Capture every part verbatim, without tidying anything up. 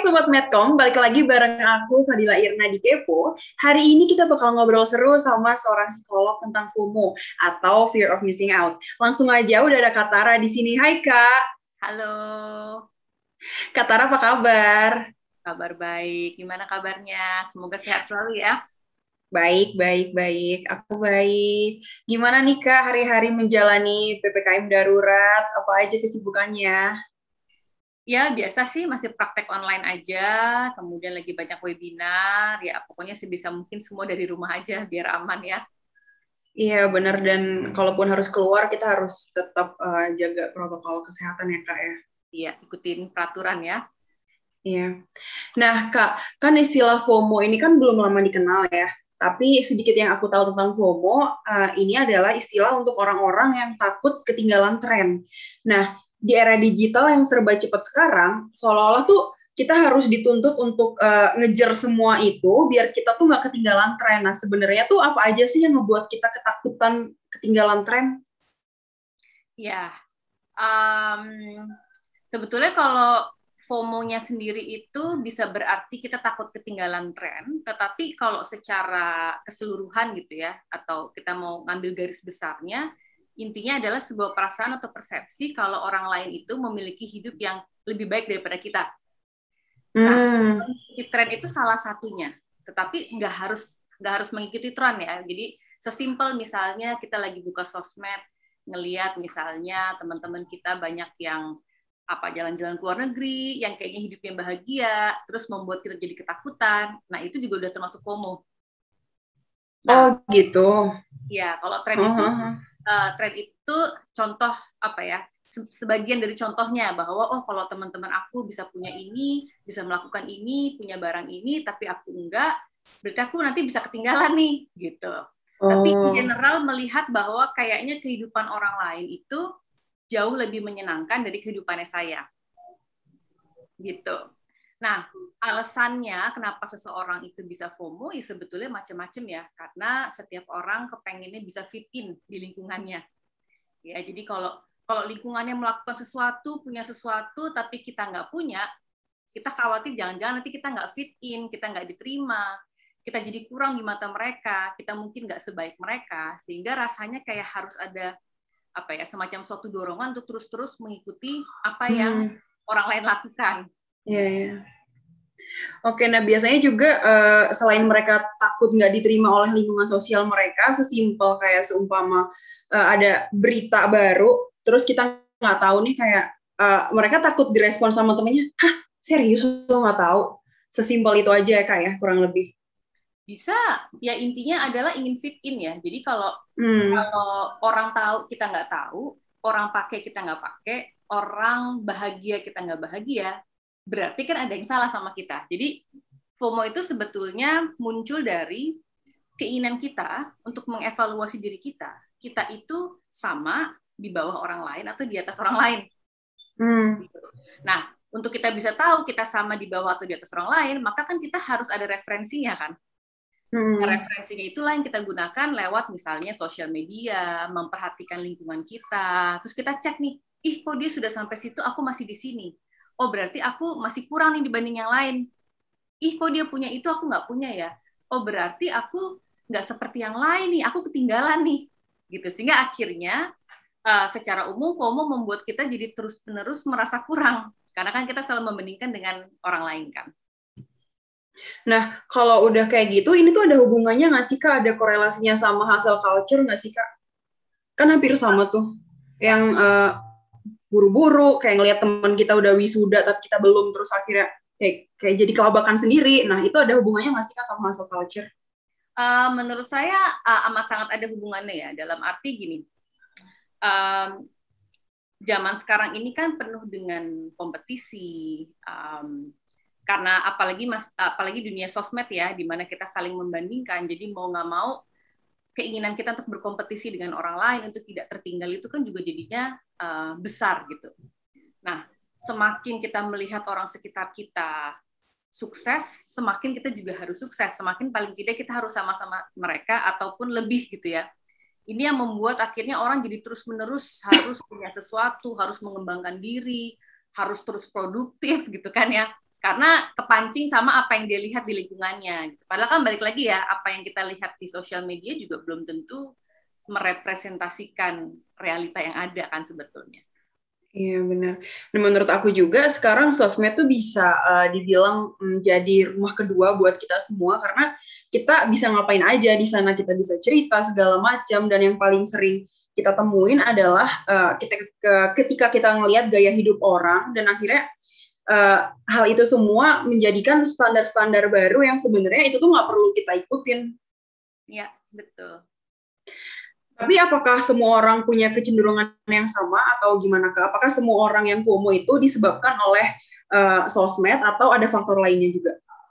Sobat Medcom, balik lagi bareng aku Fadila Irna di Kepo. Hari ini kita bakal ngobrol seru sama seorang psikolog tentang FOMO atau Fear of Missing Out. Langsung aja udah ada Kak Tara di sini. Hai Kak. Halo. Kak Tara apa kabar? Kabar baik. Gimana kabarnya? Semoga sehat selalu ya. Baik, baik, baik. Aku baik. Gimana nih Kak hari-hari menjalani P P K M darurat? Apa aja kesibukannya? Ya, biasa sih masih praktek online aja, kemudian lagi banyak webinar, ya pokoknya sebisa mungkin semua dari rumah aja biar aman ya. Iya benar, dan kalaupun harus keluar kita harus tetap uh, jaga protokol kesehatan ya Kak ya. Iya, ikutin peraturan ya. Iya. Nah, Kak, kan istilah FOMO ini kan belum lama dikenal ya. Tapi sedikit yang aku tahu tentang FOMO, uh, ini adalah istilah untuk orang-orang yang takut ketinggalan tren. Nah, di era digital yang serba cepat sekarang, seolah-olah tuh kita harus dituntut untuk uh, ngejar semua itu, biar kita tuh nggak ketinggalan tren. Nah, sebenarnya tuh apa aja sih yang ngebuat kita ketakutan ketinggalan tren? Ya, um, sebetulnya kalau FOMO-nya sendiri itu bisa berarti kita takut ketinggalan tren, tetapi kalau secara keseluruhan gitu ya, atau kita mau ngambil garis besarnya, intinya adalah sebuah perasaan atau persepsi kalau orang lain itu memiliki hidup yang lebih baik daripada kita. Nah, Hmm. mengikuti tren itu salah satunya, tetapi nggak harus nggak harus mengikuti tren ya. Jadi sesimpel misalnya kita lagi buka sosmed, ngelihat misalnya teman-teman kita banyak yang apa jalan-jalan ke luar negeri, yang kayaknya hidupnya bahagia, terus membuat kita jadi ketakutan. Nah, itu juga udah termasuk FOMO. Oh Nah, gitu. ya kalau tren itu Uh-huh. uh, tren itu contoh apa ya? Sebagian dari contohnya bahwa oh kalau teman-teman aku bisa punya ini, bisa melakukan ini, punya barang ini, tapi aku enggak, berarti aku nanti bisa ketinggalan nih, gitu. Oh. Tapi in general melihat bahwa kayaknya kehidupan orang lain itu jauh lebih menyenangkan dari kehidupannya saya. Gitu. Nah, alasannya kenapa seseorang itu bisa FOMO ya sebetulnya macam-macam ya, karena setiap orang kepengennya bisa fit in di lingkungannya. Ya, jadi kalau kalau lingkungannya melakukan sesuatu, punya sesuatu, tapi kita nggak punya, kita khawatir jangan-jangan nanti kita nggak fit in, kita nggak diterima, kita jadi kurang di mata mereka, kita mungkin nggak sebaik mereka, sehingga rasanya kayak harus ada apa ya semacam suatu dorongan untuk terus-terus mengikuti apa yang hmm. orang lain lakukan. Iya, iya. Oke, nah biasanya juga uh, selain mereka takut nggak diterima oleh lingkungan sosial mereka, sesimpel kayak seumpama uh, ada berita baru, terus kita nggak tahu nih kayak uh, mereka takut direspon sama temennya, hah serius lo nggak tahu? Sesimpel itu aja ya Kak ya, kurang lebih. Bisa, ya intinya adalah ingin fit in ya. Jadi kalau hmm. kalau orang tahu kita nggak tahu, orang pakai kita nggak pakai, orang bahagia kita nggak bahagia, berarti kan ada yang salah sama kita. Jadi FOMO itu sebetulnya muncul dari keinginan kita untuk mengevaluasi diri kita. Kita itu sama di bawah orang lain atau di atas orang lain. Hmm. Nah, untuk kita bisa tahu kita sama di bawah atau di atas orang lain, maka kan kita harus ada referensinya kan. Hmm. Nah, referensinya itulah yang kita gunakan lewat misalnya sosial media, memperhatikan lingkungan kita, terus kita cek nih, ih kok dia sudah sampai situ, aku masih di sini. Oh berarti aku masih kurang nih dibanding yang lain. Ih kok dia punya itu, aku nggak punya ya. Oh berarti aku nggak seperti yang lain nih, aku ketinggalan nih. Gitu. Sehingga akhirnya uh, secara umum FOMO membuat kita jadi terus-menerus merasa kurang. Karena kan kita selalu membandingkan dengan orang lain kan. Nah, kalau udah kayak gitu, ini tuh ada hubungannya nggak sih, Kak? Ada korelasinya sama hustle culture nggak sih, Kak? Kan hampir sama tuh. Yang uh, buru-buru, kayak ngelihat teman kita udah wisuda, tapi kita belum, terus akhirnya kayak, kayak jadi kelabakan sendiri. Nah, itu ada hubungannya nggak sih, Kak, sama hustle culture? Uh, menurut saya uh, amat sangat ada hubungannya ya. Dalam arti gini, um, zaman sekarang ini kan penuh dengan kompetisi, um, karena apalagi mas, apalagi dunia sosmed ya, di mana kita saling membandingkan, jadi mau nggak mau keinginan kita untuk berkompetisi dengan orang lain untuk tidak tertinggal itu kan juga jadinya uh, besar gitu. Nah, semakin kita melihat orang sekitar kita sukses, semakin kita juga harus sukses, semakin paling tidak kita harus sama-sama mereka ataupun lebih gitu ya. Ini yang membuat akhirnya orang jadi terus-menerus harus punya sesuatu, harus mengembangkan diri, harus terus produktif gitu kan ya. karena kepancing sama apa yang dia lihat di lingkungannya. Gitu. Padahal kan balik lagi ya, apa yang kita lihat di sosial media juga belum tentu merepresentasikan realita yang ada kan sebetulnya. Iya benar. Nah, menurut aku juga sekarang sosmed tuh bisa uh, dibilang menjadi rumah kedua buat kita semua karena kita bisa ngapain aja di sana, kita bisa cerita segala macam, dan yang paling sering kita temuin adalah uh, kita ketika kita ngelihat gaya hidup orang, dan akhirnya uh, hal itu semua menjadikan standar-standar baru yang sebenarnya itu tuh nggak perlu kita ikutin. Iya, betul. Tapi apakah semua orang punya kecenderungan yang sama atau gimana Kak? Apakah semua orang yang FOMO itu disebabkan oleh uh, sosmed atau ada faktor lainnya juga?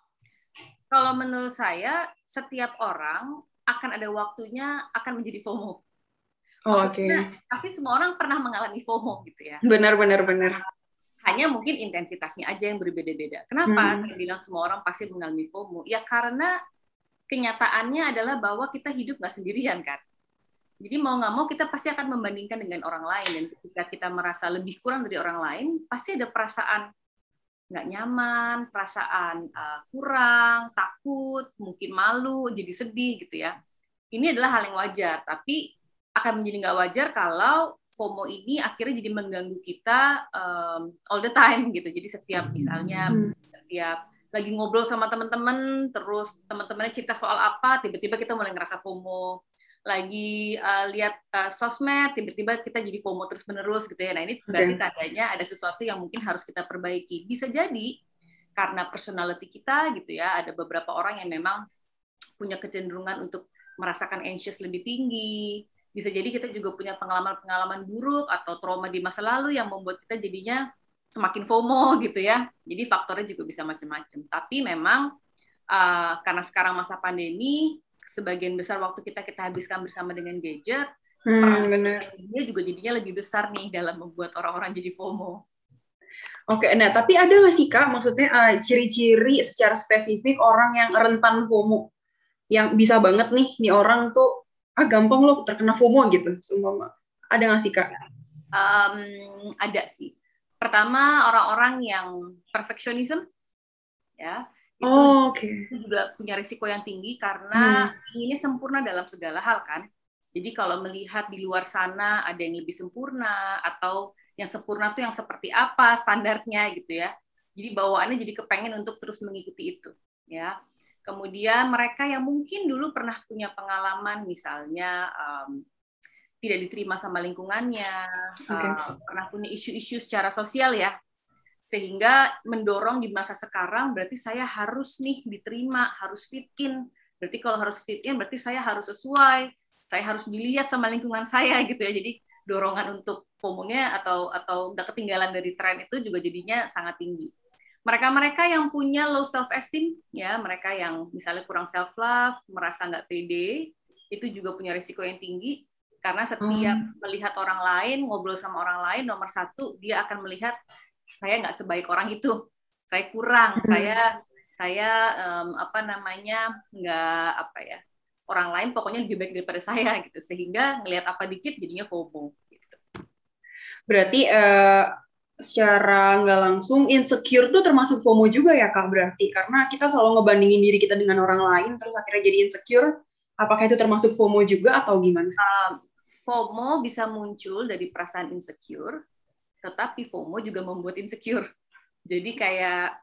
Kalau menurut saya, setiap orang akan ada waktunya akan menjadi FOMO. Maksudnya, oh, okay. Pasti semua orang pernah mengalami FOMO gitu ya. Benar, benar, benar. Hanya mungkin intensitasnya aja yang berbeda-beda. Kenapa hmm. saya bilang semua orang pasti mengalami FOMO? Ya karena kenyataannya adalah bahwa kita hidup nggak sendirian kan. Jadi mau nggak mau kita pasti akan membandingkan dengan orang lain, dan ketika kita merasa lebih kurang dari orang lain, pasti ada perasaan nggak nyaman, perasaan uh, kurang, takut, mungkin malu, jadi sedih gitu ya. Ini adalah hal yang wajar, tapi akan menjadi nggak wajar kalau FOMO ini akhirnya jadi mengganggu kita um, all the time gitu. Jadi setiap misalnya hmm. setiap lagi ngobrol sama teman-teman, terus teman-temannya cerita soal apa, tiba-tiba kita mulai ngerasa FOMO. Lagi uh, lihat uh, sosmed, tiba-tiba kita jadi FOMO terus-menerus gitu ya. Nah ini berarti okay. tandanya ada sesuatu yang mungkin harus kita perbaiki. Bisa jadi karena personality kita gitu ya, ada beberapa orang yang memang punya kecenderungan untuk merasakan anxious lebih tinggi. Bisa jadi kita juga punya pengalaman-pengalaman buruk atau trauma di masa lalu yang membuat kita jadinya semakin FOMO gitu ya. Jadi faktornya juga bisa macam-macam. Tapi memang uh, karena sekarang masa pandemi, sebagian besar waktu kita kita habiskan bersama dengan gadget, hmm, benar. Dia juga jadinya lebih besar nih dalam membuat orang-orang jadi FOMO. Oke, nah tapi ada nggak sih Kak, maksudnya uh, ciri-ciri secara spesifik orang yang rentan FOMO, yang bisa banget nih, nih orang tuh ah gampang lo terkena FOMO gitu, semua ada nggak sih Kak? Um, ada sih. Pertama orang-orang yang perfectionism, ya. Itu, oh, okay. itu juga punya risiko yang tinggi karena hmm. inginnya sempurna dalam segala hal kan. Jadi kalau melihat di luar sana ada yang lebih sempurna atau yang sempurna tuh yang seperti apa standarnya gitu ya. Jadi bawaannya jadi kepengen untuk terus mengikuti itu ya. Kemudian mereka yang mungkin dulu pernah punya pengalaman misalnya um, tidak diterima sama lingkungannya, okay. uh, pernah punya isu-isu secara sosial ya. Sehingga mendorong di masa sekarang berarti saya harus nih diterima, harus fit in. Berarti kalau harus fit in berarti saya harus sesuai, saya harus dilihat sama lingkungan saya gitu ya. Jadi dorongan untuk FOMO-nya atau atau nggak ketinggalan dari tren itu juga jadinya sangat tinggi. Mereka-mereka yang punya low self esteem ya, mereka yang misalnya kurang self love, merasa nggak pede, itu juga punya risiko yang tinggi karena setiap hmm. melihat orang lain, ngobrol sama orang lain, nomor satu dia akan melihat saya nggak sebaik orang itu, saya kurang, hmm. saya saya um, apa namanya nggak apa ya, orang lain pokoknya lebih baik daripada saya gitu, sehingga ngelihat apa dikit jadinya FOMO. Gitu. Berarti uh, secara nggak langsung insecure tuh termasuk FOMO juga ya Kak, berarti karena kita selalu ngebandingin diri kita dengan orang lain terus akhirnya jadi insecure. Apakah itu termasuk FOMO juga atau gimana? Uh, FOMO bisa muncul dari perasaan insecure, tetapi FOMO juga membuat insecure. Jadi kayak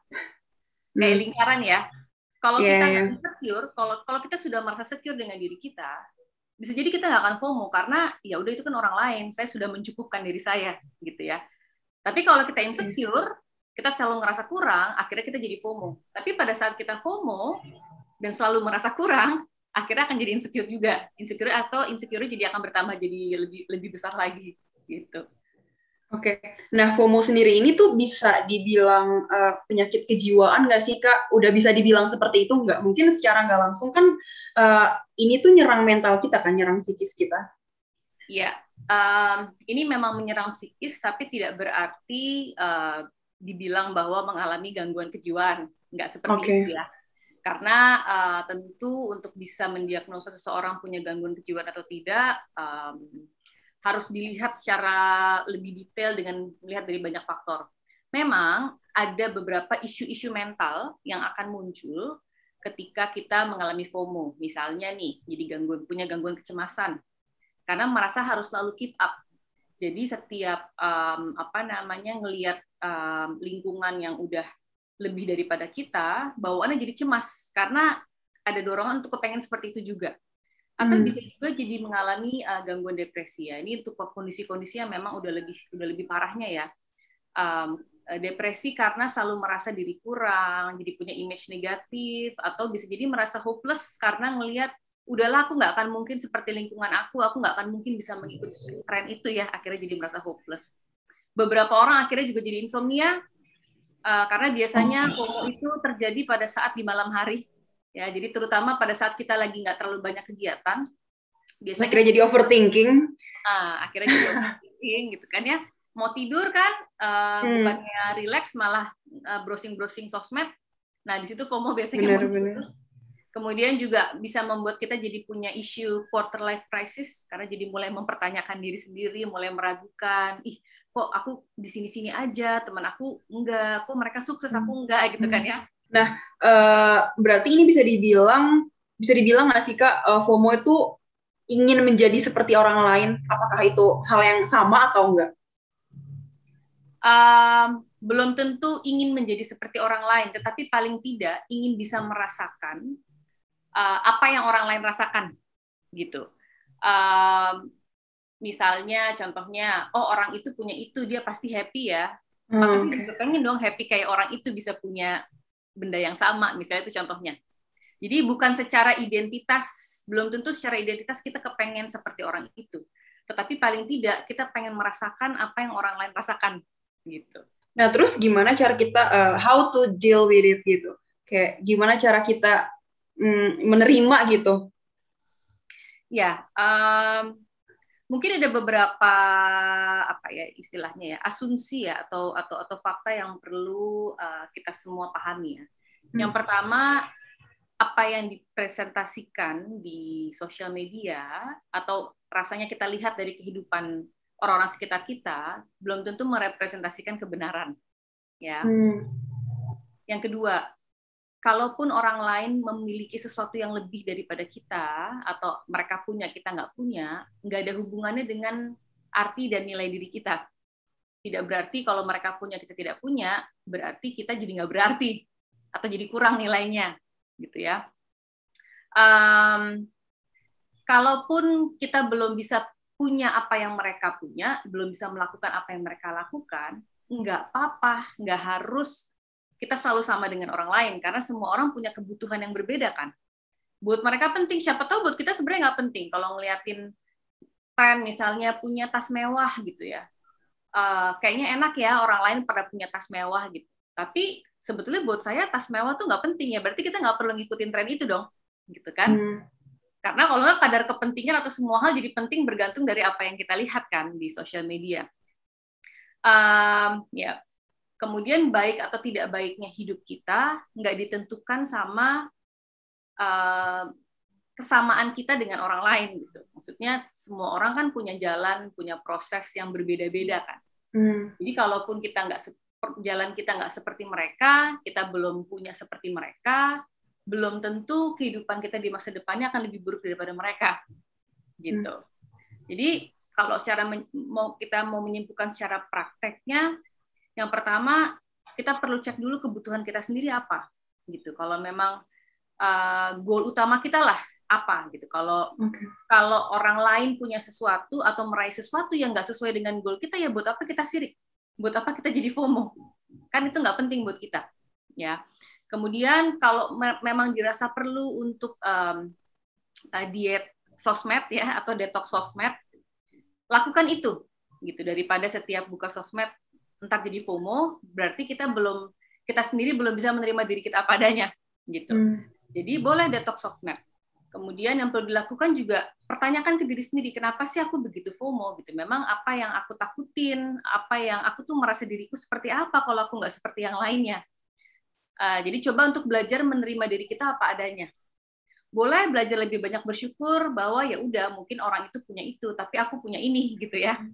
kayak hmm. lingkaran ya. Kalau yeah, kita yeah. insecure, kalau kalau kita sudah merasa secure dengan diri kita, bisa jadi kita nggak akan FOMO karena ya udah itu kan orang lain, saya sudah mencukupkan diri saya gitu ya. Tapi kalau kita insecure, kita selalu ngerasa kurang, akhirnya kita jadi FOMO. Tapi pada saat kita FOMO dan selalu merasa kurang, akhirnya akan jadi insecure juga. Insecure atau insecure jadi akan bertambah jadi lebih lebih besar lagi gitu. Oke, okay. Nah FOMO sendiri ini tuh bisa dibilang uh, penyakit kejiwaan nggak sih Kak? Udah bisa dibilang seperti itu nggak? Mungkin secara nggak langsung kan uh, ini tuh nyerang mental kita kan, nyerang psikis kita. Iya, um, ini memang menyerang psikis, tapi tidak berarti uh, dibilang bahwa mengalami gangguan kejiwaan, nggak seperti okay. itu ya. Karena uh, tentu untuk bisa mendiagnosa seseorang punya gangguan kejiwaan atau tidak, um, harus dilihat secara lebih detail dengan melihat dari banyak faktor. Memang ada beberapa isu-isu mental yang akan muncul ketika kita mengalami FOMO. Misalnya nih, jadi gangguan punya gangguan kecemasan karena merasa harus selalu keep up. Jadi setiap um, apa namanya ngelihat um, lingkungan yang udah lebih daripada kita, bawaannya jadi cemas karena ada dorongan untuk kepengen seperti itu juga. Atau hmm. bisa juga jadi mengalami uh, gangguan depresi ya. Ini untuk kondisi-kondisi yang memang udah lebih udah lebih parahnya ya. Um, depresi karena selalu merasa diri kurang, jadi punya image negatif, atau bisa jadi merasa hopeless karena ngelihat udahlah aku nggak akan mungkin seperti lingkungan aku, aku nggak akan mungkin bisa mengikuti tren itu ya, akhirnya jadi merasa hopeless. Beberapa orang akhirnya juga jadi insomnia uh, karena biasanya FOMO itu terjadi pada saat di malam hari ya, jadi terutama pada saat kita lagi nggak terlalu banyak kegiatan, biasanya akhirnya jadi overthinking. Uh, akhirnya jadi overthinking gitu kan ya. Mau tidur kan, uh, hmm. bukannya relax malah uh, browsing-browsing sosmed. Nah, di situ FOMO biasanya bener, muncul. Bener. Kemudian juga bisa membuat kita jadi punya isu quarter life crisis, karena jadi mulai mempertanyakan diri sendiri, mulai meragukan, ih kok aku di sini-sini aja, teman aku enggak, kok mereka sukses, aku enggak, gitu kan ya. Nah, uh, berarti ini bisa dibilang, bisa dibilang nggak sih Kak, uh, FOMO itu ingin menjadi seperti orang lain? Apakah itu hal yang sama atau enggak? Um, belum tentu ingin menjadi seperti orang lain, tetapi paling tidak ingin bisa merasakan uh, apa yang orang lain rasakan, gitu. Um, misalnya, contohnya, oh orang itu punya itu, dia pasti happy ya. Hmm. Maka sih juga pengen dong happy kayak orang itu bisa punya benda yang sama, misalnya itu contohnya. Jadi bukan secara identitas, belum tentu secara identitas kita kepengen seperti orang itu, tetapi paling tidak kita pengen merasakan apa yang orang lain rasakan. Gitu. Nah, terus gimana cara kita uh, how to deal with it gitu? Kayak gimana cara kita mm, menerima gitu? Ya, um, mungkin ada beberapa apa ya istilahnya ya asumsi ya atau atau atau fakta yang perlu uh, kita semua pahami ya. Hmm. Yang pertama, apa yang dipresentasikan di sosial media atau rasanya kita lihat dari kehidupan orang-orang sekitar kita belum tentu merepresentasikan kebenaran, ya. Hmm. Yang kedua, kalaupun orang lain memiliki sesuatu yang lebih daripada kita atau mereka punya kita nggak punya, nggak ada hubungannya dengan arti dan nilai diri kita. Tidak berarti kalau mereka punya kita tidak punya, berarti kita jadi nggak berarti atau jadi kurang nilainya, gitu ya. Um, kalaupun kita belum bisa punya apa yang mereka punya, belum bisa melakukan apa yang mereka lakukan, nggak apa-apa, nggak harus kita selalu sama dengan orang lain, karena semua orang punya kebutuhan yang berbeda kan. Buat mereka penting, siapa tahu buat kita sebenarnya nggak penting. Kalau ngeliatin tren misalnya punya tas mewah gitu ya, uh, kayaknya enak ya orang lain pada punya tas mewah gitu. Tapi sebetulnya buat saya tas mewah tuh nggak penting ya, berarti kita nggak perlu ngikutin tren itu dong, gitu kan. Hmm. Karena kalau nggak kadar kepentingan atau semua hal jadi penting bergantung dari apa yang kita lihat kan di sosial media. Um, ya, kemudian baik atau tidak baiknya hidup kita nggak ditentukan sama uh, kesamaan kita dengan orang lain gitu. Maksudnya semua orang kan punya jalan, punya proses yang berbeda-beda kan. Hmm. Jadi kalaupun kita nggak jalan kita nggak seperti mereka, kita belum punya seperti mereka, belum tentu kehidupan kita di masa depannya akan lebih buruk daripada mereka, gitu. Hmm. Jadi kalau secara mau kita mau menyimpulkan secara prakteknya, yang pertama kita perlu cek dulu kebutuhan kita sendiri apa, gitu. Kalau memang uh, goal utama kita lah apa, gitu. Kalau okay. kalau orang lain punya sesuatu atau meraih sesuatu yang nggak sesuai dengan goal kita, ya buat apa kita sirik? Buat apa kita jadi FOMO? Kan itu nggak penting buat kita, ya. Kemudian kalau me memang dirasa perlu untuk um, uh, diet sosmed ya atau detox sosmed, lakukan itu gitu daripada setiap buka sosmed entar jadi FOMO, berarti kita belum kita sendiri belum bisa menerima diri kita apa adanya gitu. Hmm. Jadi boleh detox sosmed. Kemudian yang perlu dilakukan juga pertanyakan ke diri sendiri, kenapa sih aku begitu FOMO gitu? Memang apa yang aku takutin, apa yang aku tuh merasa diriku seperti apa kalau aku nggak seperti yang lainnya. Uh, jadi coba untuk belajar menerima diri kita apa adanya. Boleh belajar lebih banyak bersyukur bahwa ya udah mungkin orang itu punya itu, tapi aku punya ini gitu ya.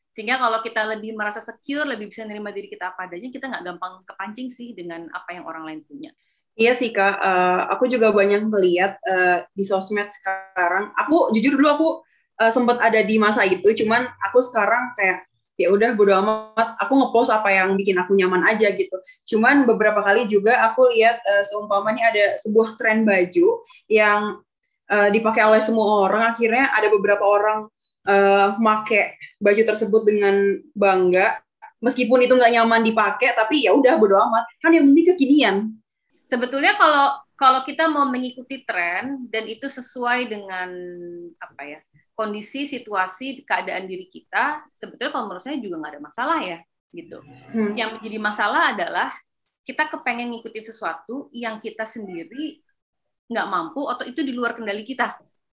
Sehingga kalau kita lebih merasa secure, lebih bisa nerima diri kita apa adanya, kita nggak gampang kepancing sih dengan apa yang orang lain punya. Iya sih Kak, uh, aku juga banyak melihat uh, di sosmed sekarang. Aku jujur dulu aku uh, sempat ada di masa itu, cuman aku sekarang kayak ya udah bodo amat, aku ngepost apa yang bikin aku nyaman aja gitu. Cuman beberapa kali juga aku lihat uh, seumpamanya ada sebuah tren baju yang uh, dipakai oleh semua orang, akhirnya ada beberapa orang uh, make baju tersebut dengan bangga, meskipun itu nggak nyaman dipakai, tapi ya udah bodo amat, kan yang penting kekinian. Sebetulnya kalau kalau kita mau mengikuti tren dan itu sesuai dengan apa ya, kondisi, situasi, keadaan diri kita, sebetulnya kalau menurut saya juga nggak ada masalah ya, gitu. Hmm. Yang menjadi masalah adalah kita kepengen ngikutin sesuatu yang kita sendiri nggak mampu atau itu di luar kendali kita,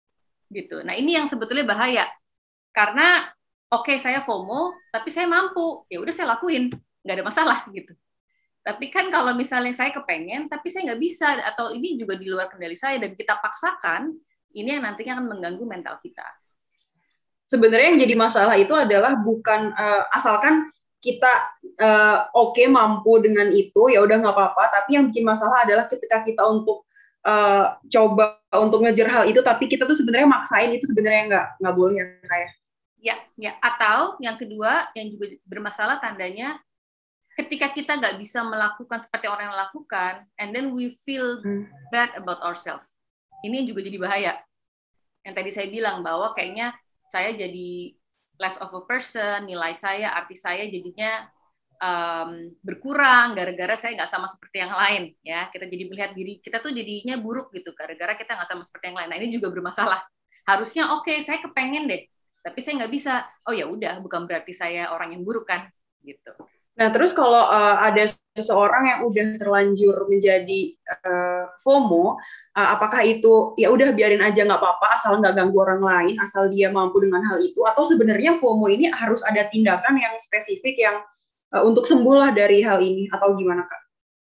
gitu. Nah ini yang sebetulnya bahaya, karena oke okay, saya FOMO, tapi saya mampu, ya udah saya lakuin, nggak ada masalah, gitu. Tapi kan kalau misalnya saya kepengen, tapi saya nggak bisa, atau ini juga di luar kendali saya, dan kita paksakan, ini yang nantinya akan mengganggu mental kita. Sebenarnya yang jadi masalah itu adalah bukan uh, asalkan kita uh, oke okay, mampu dengan itu, ya udah nggak apa-apa. Tapi yang bikin masalah adalah ketika kita untuk uh, coba untuk ngejar hal itu, tapi kita tuh sebenarnya maksain, itu sebenarnya nggak nggak boleh ya kayak. Ya, ya. Atau yang kedua yang juga bermasalah tandanya ketika kita nggak bisa melakukan seperti orang yang lakukan, and then we feel bad about ourselves. Ini juga jadi bahaya. Yang tadi saya bilang bahwa kayaknya saya jadi less of a person, nilai saya, arti saya jadinya um, berkurang gara-gara saya nggak sama seperti yang lain. Ya, kita jadi melihat diri kita tuh jadinya buruk gitu, gara-gara kita nggak sama seperti yang lain. Nah ini juga bermasalah. Harusnya oke, okay, saya kepengen deh, tapi saya nggak bisa. Oh ya udah, bukan berarti saya orang yang buruk kan, gitu. Nah, terus kalau uh, ada seseorang yang udah terlanjur menjadi uh, FOMO, uh, apakah itu ya udah biarin aja nggak apa-apa, asal nggak ganggu orang lain, asal dia mampu dengan hal itu, atau sebenarnya FOMO ini harus ada tindakan yang spesifik yang uh, untuk sembuh lah dari hal ini, atau gimana Kak?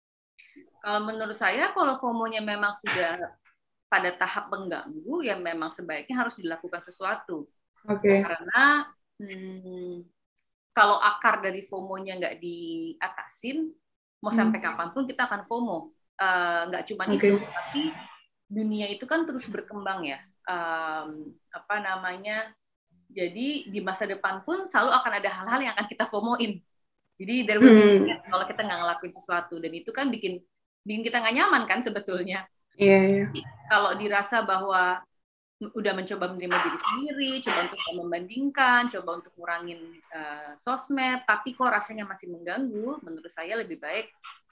Kalau menurut saya, kalau FOMO-nya memang sudah pada tahap mengganggu, ya memang sebaiknya harus dilakukan sesuatu. Oke. Okay. Karena hmm, kalau akar dari FOMO-nya nggak diatasin, mau hmm. sampai kapanpun kita akan FOMO. Uh, nggak cuma okay. itu, tapi dunia itu kan terus berkembang ya. Um, apa namanya? Jadi di masa depan pun selalu akan ada hal-hal yang akan kita FOMO-in. Jadi dari hmm. kalau kita nggak ngelakuin sesuatu, dan itu kan bikin bikin kita nggak nyaman kan sebetulnya. Iya. Yeah. Kalau dirasa bahwa udah mencoba menerima diri sendiri, coba untuk membandingkan, coba untuk ngurangin uh, sosmed, tapi kok rasanya masih mengganggu, menurut saya lebih baik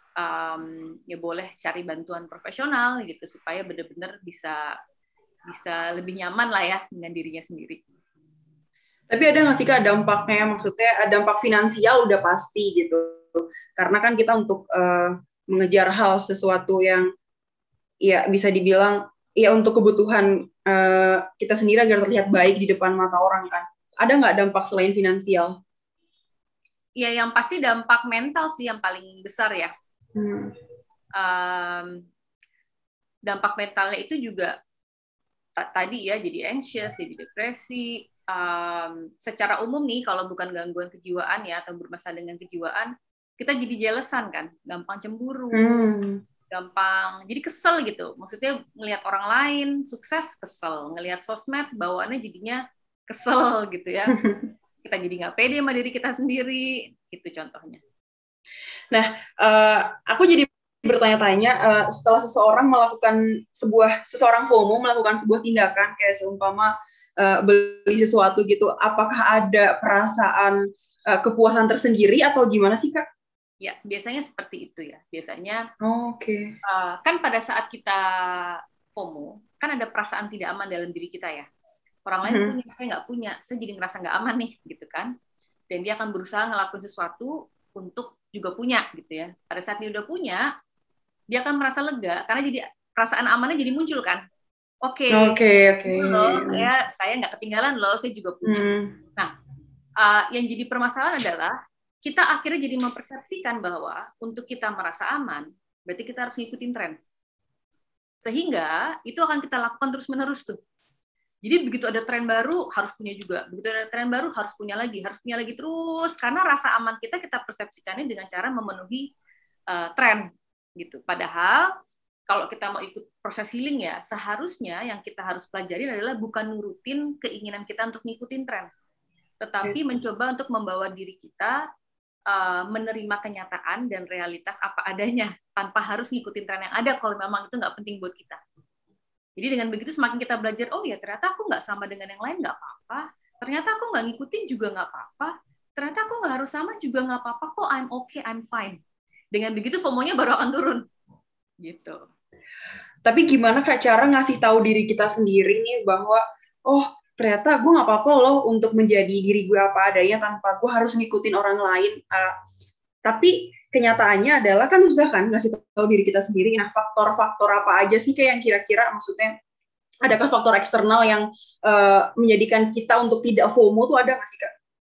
um, ya boleh cari bantuan profesional gitu supaya benar-benar bisa bisa lebih nyaman lah ya dengan dirinya sendiri. Tapi ada nggak sih Kak dampaknya, maksudnya dampak finansial udah pasti gitu, karena kan kita untuk uh, mengejar hal sesuatu yang ya bisa dibilang ya untuk kebutuhan uh, kita sendiri agar terlihat baik di depan mata orang kan. Ada nggak dampak selain finansial? Ya yang pasti dampak mental sih yang paling besar ya. Hmm. Um, dampak mentalnya itu juga tadi ya jadi anxious, jadi depresi. Um, secara umum nih kalau bukan gangguan kejiwaan ya atau bermasalah dengan kejiwaan, kita jadi jealousan kan, gampang cemburu. Hmm. Gampang jadi kesel gitu, maksudnya ngelihat orang lain sukses kesel, ngelihat sosmed bawaannya jadinya kesel gitu ya. Kita jadi nggak pede sama diri kita sendiri, itu contohnya. Nah, uh, aku jadi bertanya-tanya, uh, setelah seseorang melakukan sebuah seseorang FOMO melakukan sebuah tindakan kayak seumpama uh, beli sesuatu gitu, apakah ada perasaan uh, kepuasan tersendiri atau gimana sih Kak? Ya, biasanya seperti itu ya. Biasanya, oh, oke. Okay. Uh, kan pada saat kita FOMO, kan ada perasaan tidak aman dalam diri kita ya. Orang lain hmm. punya, saya nggak punya, saya jadi ngerasa nggak aman nih, gitu kan. Dan dia akan berusaha ngelakuin sesuatu untuk juga punya, gitu ya. Pada saat dia udah punya, dia akan merasa lega, karena jadi perasaan amannya jadi muncul kan. Oke, okay, okay, okay. loh, saya saya nggak ketinggalan loh, saya juga punya. Hmm. Nah, uh, yang jadi permasalahan adalah kita akhirnya jadi mempersepsikan bahwa untuk kita merasa aman, berarti kita harus ngikutin tren. Sehingga itu akan kita lakukan terus-menerus tuh. Jadi begitu ada tren baru harus punya juga, begitu ada tren baru harus punya lagi, harus punya lagi terus, karena rasa aman kita kita persepsikannya dengan cara memenuhi uh, tren gitu. Padahal kalau kita mau ikut proses healing ya, seharusnya yang kita harus pelajari adalah bukan nurutin keinginan kita untuk ngikutin tren, tetapi mencoba untuk membawa diri kita uh, menerima kenyataan dan realitas apa adanya, tanpa harus ngikutin tren yang ada kalau memang itu nggak penting buat kita. Jadi dengan begitu semakin kita belajar, oh ya ternyata aku nggak sama dengan yang lain nggak apa-apa, ternyata aku nggak ngikutin juga nggak apa-apa, ternyata aku nggak harus sama juga nggak apa-apa kok, I'm okay, I'm fine. Dengan begitu FOMO-nya baru akan turun. Gitu. Tapi gimana Kak cara ngasih tahu diri kita sendiri nih bahwa, oh ternyata gue nggak apa-apa loh untuk menjadi diri gue apa adanya tanpa gue harus ngikutin orang lain. Uh, tapi kenyataannya adalah kan susah kan ngasih tahu diri kita sendiri. Nah, faktor-faktor apa aja sih kayak yang kira-kira maksudnya adakah faktor eksternal yang uh, menjadikan kita untuk tidak FOMO tuh ada nggak sih Kak?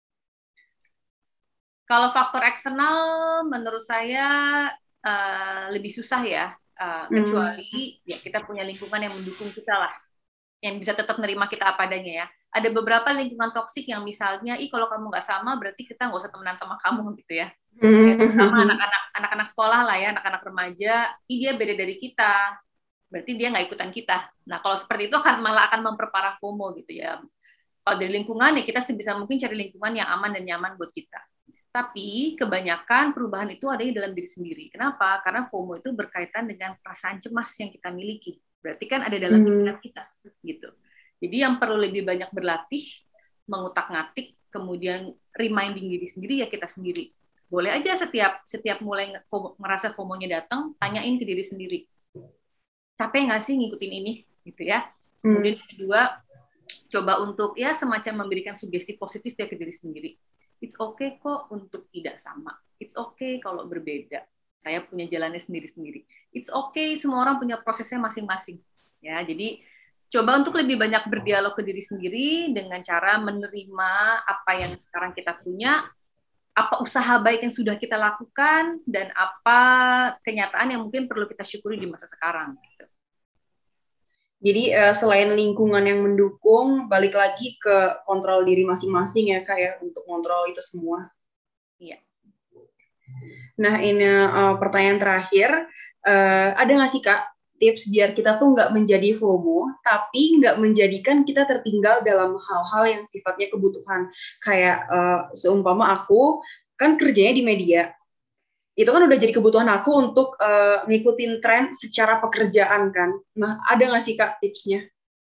Kalau faktor eksternal menurut saya uh, lebih susah ya, uh, hmm. kecuali ya kita punya lingkungan yang mendukung kita lah, yang bisa tetap nerima kita apa adanya ya. Ada beberapa lingkungan toksik yang misalnya, ih kalau kamu nggak sama berarti kita nggak usah temenan sama kamu gitu ya. Sama anak-anak anak-anak sekolah lah ya, anak-anak remaja, ih dia beda dari kita, berarti dia nggak ikutan kita. Nah kalau seperti itu akan malah akan memperparah FOMO gitu ya. Kalau dari lingkungan ya kita sebisa mungkin cari lingkungan yang aman dan nyaman buat kita. Tapi kebanyakan perubahan itu ada di dalam diri sendiri. Kenapa? Karena FOMO itu berkaitan dengan perasaan cemas yang kita miliki. Berarti kan ada dalam pikiran kita gitu. Jadi yang perlu lebih banyak berlatih, mengutak-ngatik, kemudian reminding diri sendiri ya kita sendiri. Boleh aja setiap setiap mulai merasa FOMO-nya datang, tanyain ke diri sendiri. Capek nggak sih ngikutin ini gitu ya. Kemudian yang kedua, coba untuk ya semacam memberikan sugesti positif ya ke diri sendiri. It's okay kok untuk tidak sama. It's okay kalau berbeda. Saya punya jalannya sendiri-sendiri. It's okay, semua orang punya prosesnya masing-masing. Ya, jadi coba untuk lebih banyak berdialog ke diri sendiri dengan cara menerima apa yang sekarang kita punya, apa usaha baik yang sudah kita lakukan, dan apa kenyataan yang mungkin perlu kita syukuri di masa sekarang. Gitu. Jadi uh, selain lingkungan yang mendukung, balik lagi ke kontrol diri masing-masing ya Kak ya, untuk kontrol itu semua. Iya. Nah ini uh, pertanyaan terakhir, uh, ada nggak sih Kak tips biar kita tuh nggak menjadi FOMO, tapi nggak menjadikan kita tertinggal dalam hal-hal yang sifatnya kebutuhan. Kayak uh, seumpama aku kan kerjanya di media, itu kan udah jadi kebutuhan aku untuk uh, ngikutin tren secara pekerjaan kan. Nah, ada nggak sih Kak tipsnya?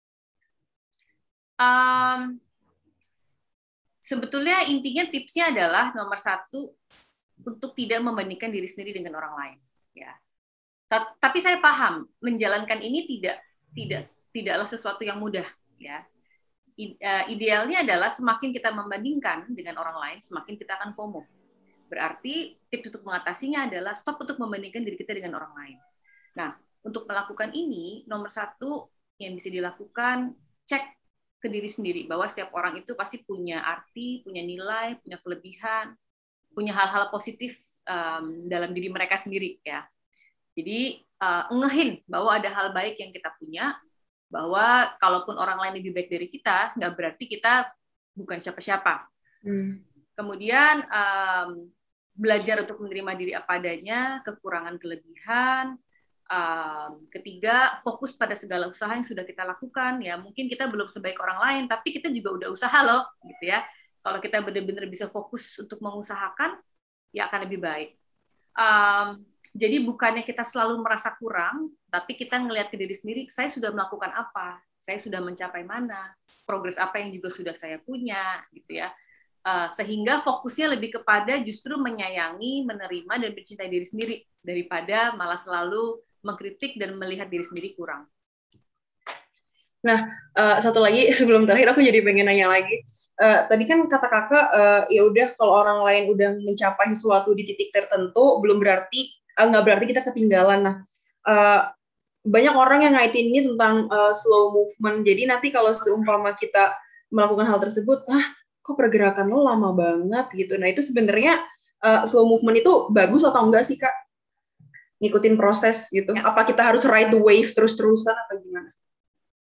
Um, sebetulnya intinya tipsnya adalah nomor satu, untuk tidak membandingkan diri sendiri dengan orang lain. Ya. Tapi saya paham menjalankan ini tidak tidak tidaklah sesuatu yang mudah. Ya. Idealnya adalah semakin kita membandingkan dengan orang lain, semakin kita akan FOMO. Berarti tips untuk mengatasinya adalah stop untuk membandingkan diri kita dengan orang lain. Nah, untuk melakukan ini, nomor satu yang bisa dilakukan, cek ke diri sendiri, bahwa setiap orang itu pasti punya arti, punya nilai, punya kelebihan, punya hal-hal positif um, dalam diri mereka sendiri. Ya. Jadi, uh, ngehin bahwa ada hal baik yang kita punya, bahwa kalaupun orang lain lebih baik dari kita, nggak berarti kita bukan siapa-siapa. Hmm. Kemudian, um, belajar untuk menerima diri apa adanya, kekurangan kelebihan. Um, ketiga, fokus pada segala usaha yang sudah kita lakukan. Ya, mungkin kita belum sebaik orang lain, tapi kita juga udah usaha loh, gitu ya. Kalau kita benar-benar bisa fokus untuk mengusahakan, ya akan lebih baik. Um, jadi bukannya kita selalu merasa kurang, tapi kita ngelihat ke diri sendiri, saya sudah melakukan apa, saya sudah mencapai mana, progres apa yang juga sudah saya punya, gitu ya. Uh, sehingga fokusnya lebih kepada justru menyayangi, menerima, dan mencintai diri sendiri, daripada malah selalu mengkritik dan melihat diri sendiri kurang. Nah, uh, satu lagi sebelum terakhir aku jadi pengen nanya lagi. Uh, tadi kan kata kakak, uh, ya udah kalau orang lain udah mencapai sesuatu di titik tertentu, belum berarti uh, nggak berarti kita ketinggalan. Nah, uh, banyak orang yang ngaitin ini tentang uh, slow movement. Jadi nanti kalau seumpama kita melakukan hal tersebut, ah kok pergerakan lo lama banget gitu. Nah itu sebenarnya uh, slow movement itu bagus atau enggak sih Kak? Ngikutin proses gitu. Ya. Apa kita harus ride the wave terus-terusan atau gimana?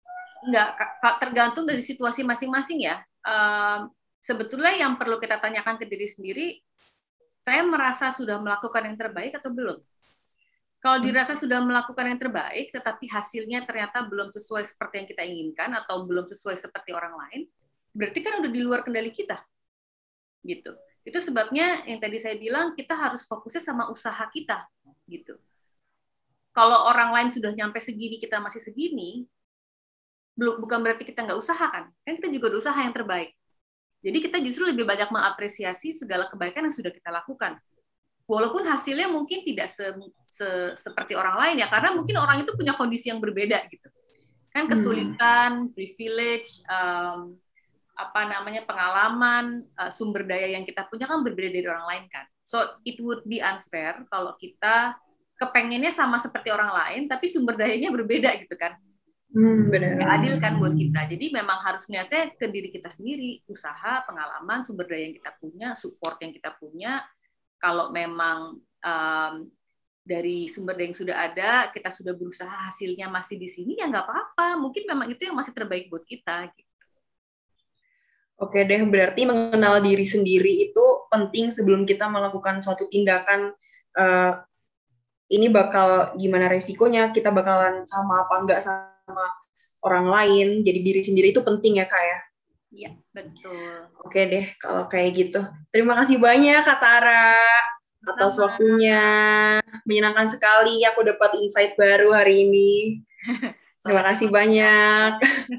Enggak, Kak, tergantung dari situasi masing-masing ya. Um, sebetulnya yang perlu kita tanyakan ke diri sendiri, saya merasa sudah melakukan yang terbaik atau belum? Kalau dirasa sudah melakukan yang terbaik, tetapi hasilnya ternyata belum sesuai seperti yang kita inginkan atau belum sesuai seperti orang lain, berarti kan udah di luar kendali kita. Gitu. Itu sebabnya yang tadi saya bilang, kita harus fokusnya sama usaha kita. Gitu. Kalau orang lain sudah nyampe segini, kita masih segini, belum bukan berarti kita nggak usaha kan? Kan kita juga usaha yang terbaik. Jadi kita justru lebih banyak mengapresiasi segala kebaikan yang sudah kita lakukan. Walaupun hasilnya mungkin tidak se, se, seperti orang lain ya, karena mungkin orang itu punya kondisi yang berbeda gitu. Kan kesulitan, hmm. privilege, um, apa namanya pengalaman, uh, sumber daya yang kita punya kan berbeda dari orang lain kan. So it would be unfair kalau kita kepengennya sama seperti orang lain, tapi sumber dayanya berbeda gitu kan. Hmm, benar. Nggak adil kan buat kita. Jadi memang harus ngeliatnya ke diri kita sendiri, usaha, pengalaman, sumber daya yang kita punya, support yang kita punya. Kalau memang um, dari sumber daya yang sudah ada, kita sudah berusaha hasilnya masih di sini, ya nggak apa-apa. Mungkin memang itu yang masih terbaik buat kita. Gitu. Oke deh, berarti mengenal diri sendiri itu penting sebelum kita melakukan suatu tindakan. Uh, ini bakal gimana resikonya, kita bakalan sama apa enggak sama orang lain. Jadi diri sendiri itu penting ya, Kak ya? Iya, betul. Oke deh, kalau kayak gitu. Terima kasih banyak, Kak Tara, atas Sama. waktunya. Menyenangkan sekali, aku dapat insight baru hari ini. Terima kasih banyak.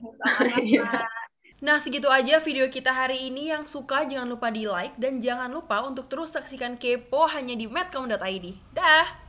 Nah, segitu aja video kita hari ini. Yang suka jangan lupa di like dan jangan lupa untuk terus saksikan Kepo hanya di medcom dot i d. Dah!